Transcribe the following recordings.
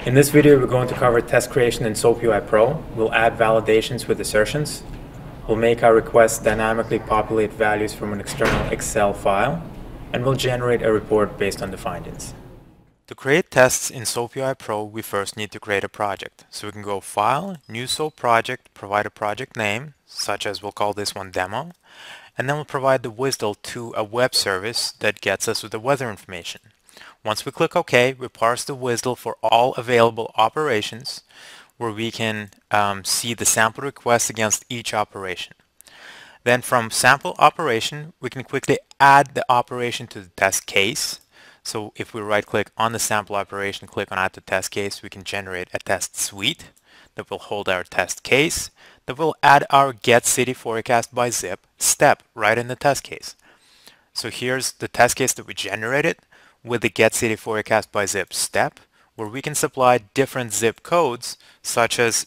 In this video, we're going to cover test creation in SoapUI Pro. We'll add validations with assertions. We'll make our requests dynamically populate values from an external Excel file, and we'll generate a report based on the findings. To create tests in SoapUI Pro, we first need to create a project. So we can go File, New Soap Project, provide a project name, such as we'll call this one Demo, and then we'll provide the WSDL to a web service that gets us with the weather information. Once we click OK, we parse the WSDL for all available operations where we can see the sample requests against each operation. Then from sample operation, we can quickly add the operation to the test case. So if we right-click on the sample operation, click on Add to Test Case, we can generate a test suite that will hold our test case, that will add our Get City Forecast by Zip step right in the test case. So here's the test case that we generated with the Get City Forecast by Zip step, where we can supply different zip codes such as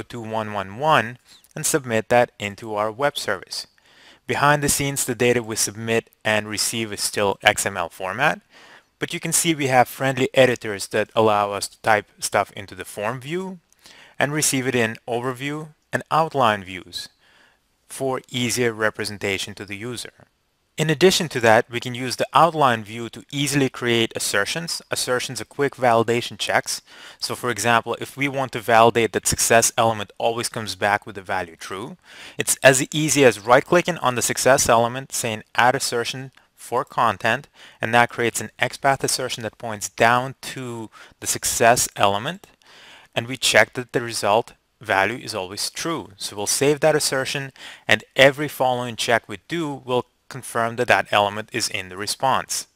02111 and submit that into our web service. Behind the scenes, the data we submit and receive is still XML format, but you can see we have friendly editors that allow us to type stuff into the form view and receive it in overview and outline views for easier representation to the user. In addition to that, we can use the outline view to easily create assertions. Assertions are quick validation checks. So for example, if we want to validate that success element always comes back with the value true, it's as easy as right-clicking on the success element, saying add assertion for content, and that creates an XPath assertion that points down to the success element, and we check that the result value is always true. So we'll save that assertion, and every following check we do will confirm that that element is in the response.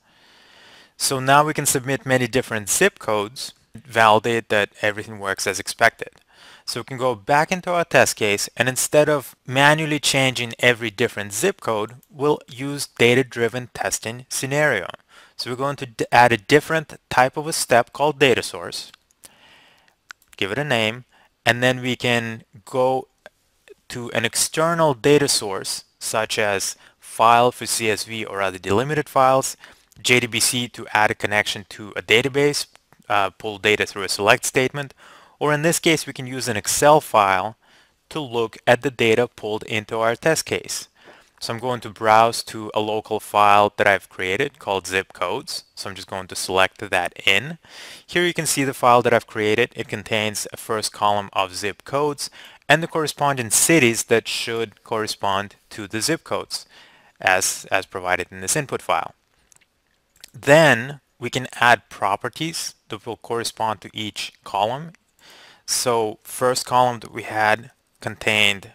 So now we can submit many different zip codes, validate that everything works as expected. So we can go back into our test case, and instead of manually changing every different zip code, we'll use data-driven testing scenario. So we're going to add a different type of a step called data source, give it a name, and then we can go to an external data source such as file for CSV or other delimited files, JDBC to add a connection to a database, pull data through a select statement, or in this case we can use an Excel file to look at the data pulled into our test case. So I'm going to browse to a local file that I've created called zip codes. So I'm just going to select that in. Here you can see the file that I've created. It contains a first column of zip codes and the corresponding cities that should correspond to the zip codes as provided in this input file. Then we can add properties that will correspond to each column. So first column that we had contained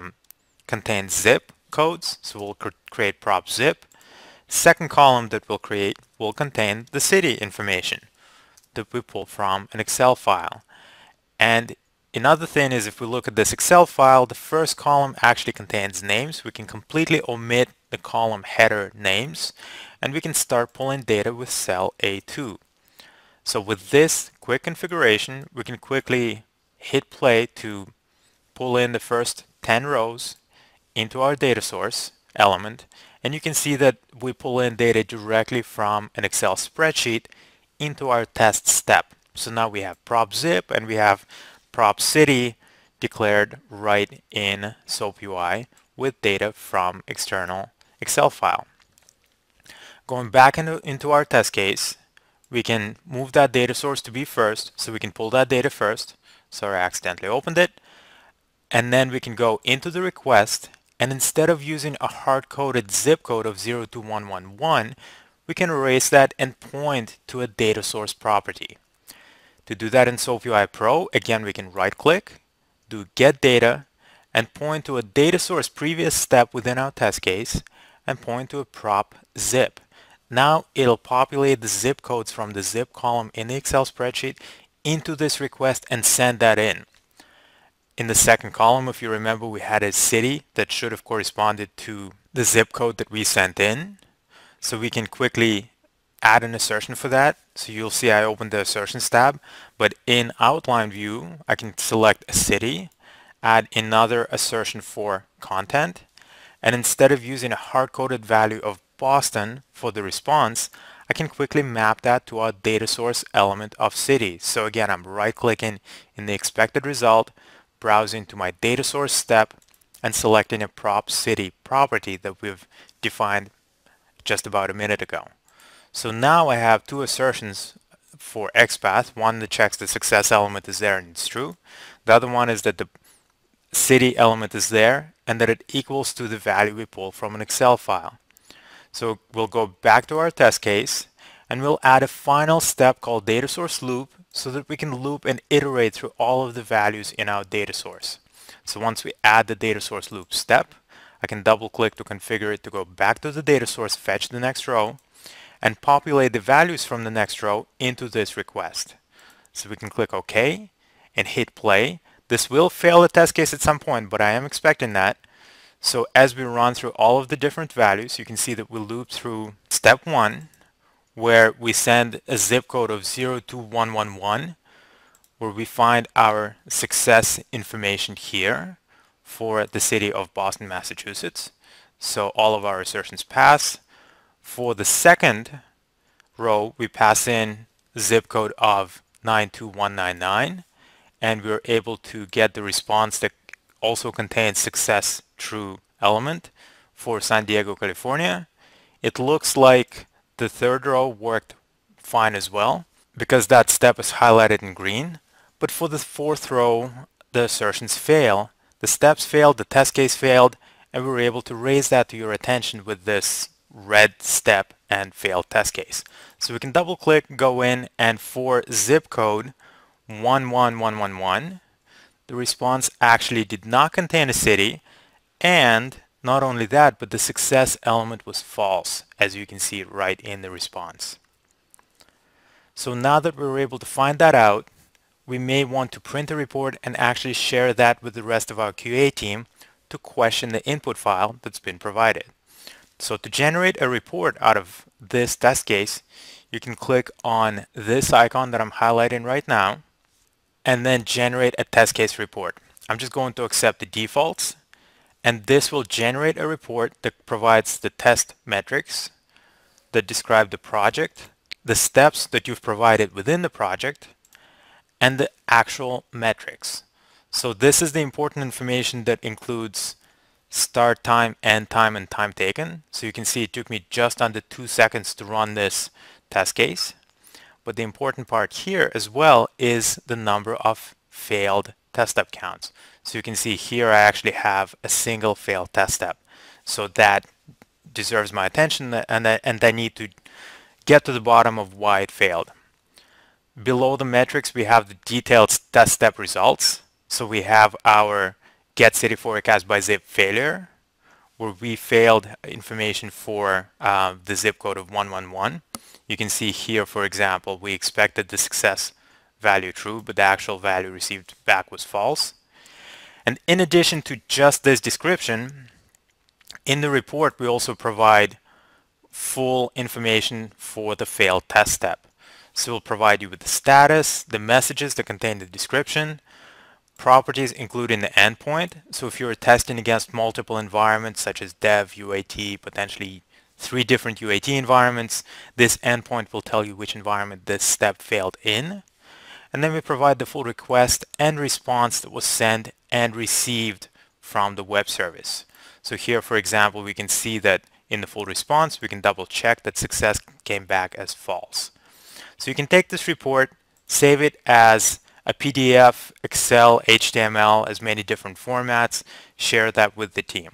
zip codes, so we'll create prop zip. Second column that we'll create will contain the city information that we pull from an Excel file. And another thing is, if we look at this Excel file, the first column actually contains names. We can completely omit the column header names, and we can start pulling data with cell A2. So with this quick configuration, we can quickly hit play to pull in the first 10 rows into our data source element, and you can see that we pull in data directly from an Excel spreadsheet into our test step. So now we have prop zip and we have prop city declared right in SoapUI with data from external Excel file. Going back into our test case, we can move that data source to be first, so we can pull that data first. Sorry, I accidentally opened it. And then we can go into the request, and instead of using a hard-coded zip code of 02111, we can erase that and point to a data source property. To do that in SoapUI Pro, again, we can right-click, do Get Data, and point to a data source previous step within our test case, and point to a prop zip. Now it'll populate the zip codes from the zip column in the Excel spreadsheet into this request and send that in. In the second column, if you remember, we had a city that should have corresponded to the zip code that we sent in. So we can quickly add an assertion for that. So you'll see I opened the assertions tab, but in outline view, I can select a city, add another assertion for content, and instead of using a hard-coded value of Boston for the response, I can quickly map that to our data source element of city. So again, I'm right-clicking in the expected result, browsing to my data source step, and selecting a prop city property that we've defined just about a minute ago. So now I have two assertions for XPath. One that checks the success element is there and it's true. The other one is that the city element is there and that it equals to the value we pulled from an Excel file. So we'll go back to our test case and we'll add a final step called data source loop so that we can loop and iterate through all of the values in our data source. So once we add the data source loop step, I can double click to configure it to go back to the data source, fetch the next row, and populate the values from the next row into this request. So we can click OK and hit play. This will fail the test case at some point, but I am expecting that. So as we run through all of the different values, you can see that we loop through step 1, where we send a zip code of 02111, where we find our success information here for the city of Boston, Massachusetts. So all of our assertions pass. For the second row, we pass in zip code of 92199, and we're able to get the response that also contains success true element for San Diego, California. It looks like the third row worked fine as well because that step is highlighted in green. But for the fourth row, the assertions fail. The steps failed, the test case failed, and we were able to raise that to your attention with this red step and failed test case. So we can double click, go in, and for zip code 11111, the response actually did not contain a city, and not only that, but the success element was false, as you can see right in the response. So now that we're able to find that out, we may want to print a report and actually share that with the rest of our QA team to question the input file that's been provided. So to generate a report out of this test case, you can click on this icon that I'm highlighting right now and then generate a test case report. I'm just going to accept the defaults, and this will generate a report that provides the test metrics that describe the project, the steps that you've provided within the project, and the actual metrics. So this is the important information that includes start time, end time, and time taken. So you can see it took me just under 2 seconds to run this test case. But the important part here as well is the number of failed test step counts. So you can see here I actually have a single failed test step. So that deserves my attention, and I need to get to the bottom of why it failed. Below the metrics, we have the detailed test step results. So we have our get city forecast by zip failure, where we failed information for the zip code of 111. You can see here, for example, we expected the success value true, but the actual value received back was false. And in addition to just this description, in the report, we also provide full information for the failed test step. So we'll provide you with the status, the messages that contain the description, properties including the endpoint. So if you're testing against multiple environments such as dev, UAT, potentially 3 different UAT environments, this endpoint will tell you which environment this step failed in. And then we provide the full request and response that was sent and received from the web service. So here, for example, we can see that in the full response, we can double check that success came back as false. So you can take this report, save it as a PDF, Excel, HTML, as many different formats, share that with the team.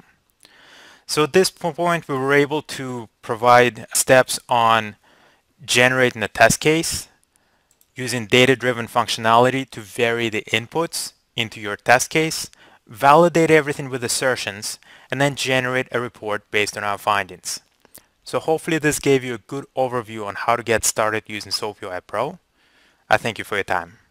So at this point, we were able to provide steps on generating a test case, using data-driven functionality to vary the inputs into your test case, validate everything with assertions, and then generate a report based on our findings. So hopefully this gave you a good overview on how to get started using SoapUI Pro. I thank you for your time.